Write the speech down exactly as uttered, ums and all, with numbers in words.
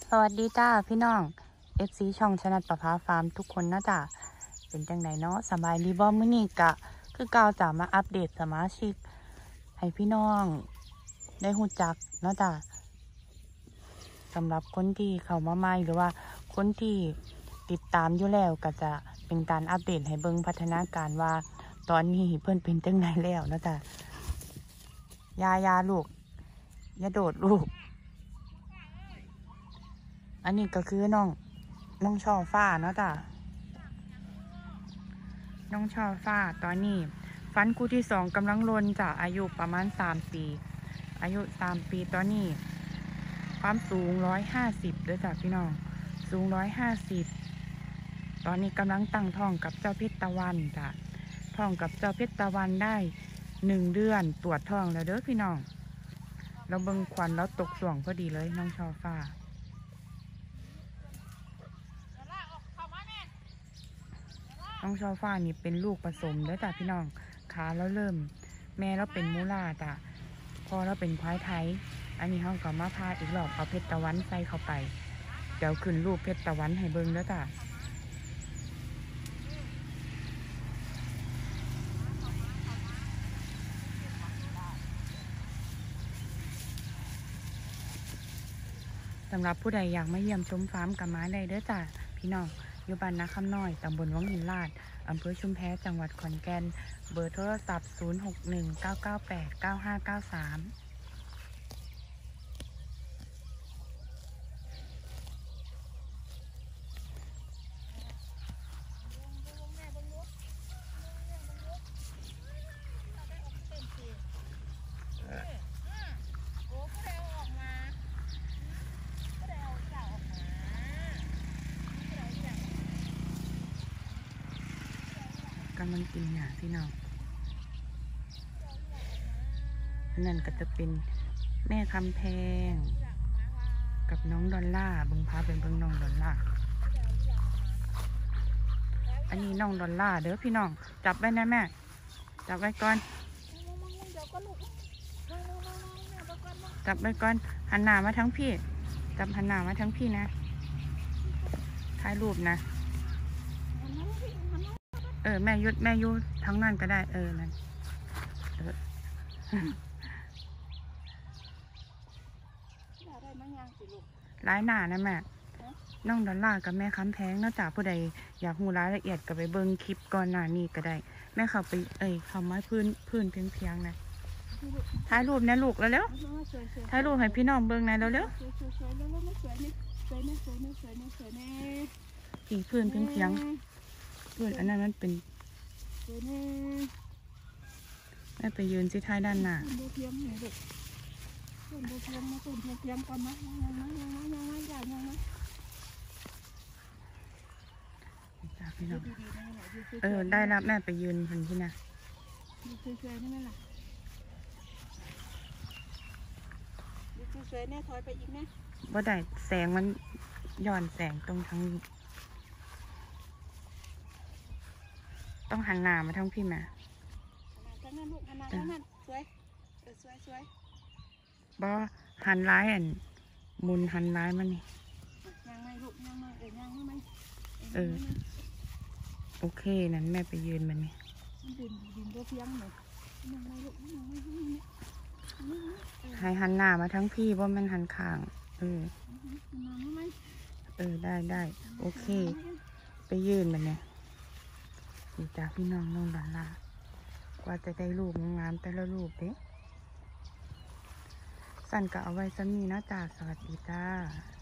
สวัสดีจ้าพี่น้อง เอฟ ซี ช่องชนัดประภาฟาร์มทุกคนนะจ้าเป็นจังไหนเนาะสบายดีบ่มื้อนี้กะคือก้าวจะมาอัปเดตสมาชิกให้พี่น้องได้รู้จักเนาะจ้าสำหรับคนที่เข้ามาใหม่หรือว่าคนที่ติดตามอยู่แล้วก็จะเป็นการอัปเดตให้เบิ่งพัฒนาการว่าตอนนี้เพิ่นเป็นจังไหนแล้วนะจ้ายายาลูกยาโดดลูกอันนี้ก็คือน้องน้องช่อฟ้าเนาะจ้ะน้องช่อฟ้าตอนนี้ฟันคู่ที่สองกำลังลนจ้ะอายุประมาณสามปีอายุสามปีตอนนี้ความสูงร้อยห้าสิบด้วยจ้ะพี่น้องสูงร้อยห้าสิบตอนนี้กำลังตั้งท้องกับเจ้าเพชรตะวันจ้ะท้องกับเจ้าเพชรตะวันได้หนึ่งเดือนตรวจท้องแล้วเด้อพี่น้องเราเบิ่งควันแล้วตกส่วงพอดีเลยน้องช่อฟ้าน้องช่อฟ้านี่เป็นลูกผสมแล้วจ้ะพี่น้องขาแล้วเริ่มแม่เราเป็นมูล่าจ้ะพอเราเป็นควายไทยอันนี้ห้องก็มาพาอีกรอบเอาเพชรตะวันใส่เข้าไปเดี๋ยวขึ้นรูปเพชรตะวันให้เบิ่งแล้วจ้ะสำหรับผู้ใดอยากมาเยี่ยมชมฟาร์มกับม้าได้เด้อจ้ะพี่น้องอยู่บ้านนาคำน้อยตำบลวังหินลาดอำเภอชุมแพจังหวัดขอนแก่นเบอร์โทรศัพท์ศูนย์ หก หนึ่ง เก้า เก้า แปด เก้า ห้า เก้า สามกำลังกินหยาพี่น้องนั่นก็จะเป็นแม่คำแพงกับน้องดอลล่าเบิ่งพาเป็นเบิ่งน้องดอลล่าอันนี้น้องดอลล่าเด้อพี่น้องจับไว้นะแม่จับไว้ก่อนจับไว้ก่อนหันหน้ามาทั้งพี่จับหันหน้ามาทั้งพี่นะถ่ายรูปนะเออแม่ยุดแม่ยุดทั้งนั้นก็ได้เออนั่นเออร้ายหนานะแม่น้องดอลล่ากับแม่คำแพงนอกจากผู้ใดอยากรู้รายละเอียดก็ไปเบิ้งคลิปก่อนหน้านี้ก็ได้แม่เขาไปเอ้ยเขาไม้พื้นพื้นเพียงเพียงนะถ่ายรูปนะลูกแล้วเร็วถ่ายรูปให้พี่น้องเบิ้งนะแล้วเร็วผีพื้นเพียงเพียงพื้นอันนั้นมันเป็นแม่ไปยืนที่ท้ายด้านหน้าเออได้แล้วแม่ไปยืนคนที่น่ะว่าได้แสงมันย้อนแสงตรงทางนี้ต้องหันหน้ามาทั้งพี่แม่บ่หันร้ายอันมุนหันร้ายมันนี่เออโอเคนั่นแม่ไปยืนมันนี่ให้หันหน้ามาทั้งพี่เพราะมันหันข้างเออเออได้ได้โอเคไปยืนมันเนี่ยดีจ้าพี่น้องน้องดอลล่ากว่าจะได้รูปงามแต่ละรูปเด้สั่นก็เอาไว้ซ้ำนี้นะจ้าสวัสดีจ้า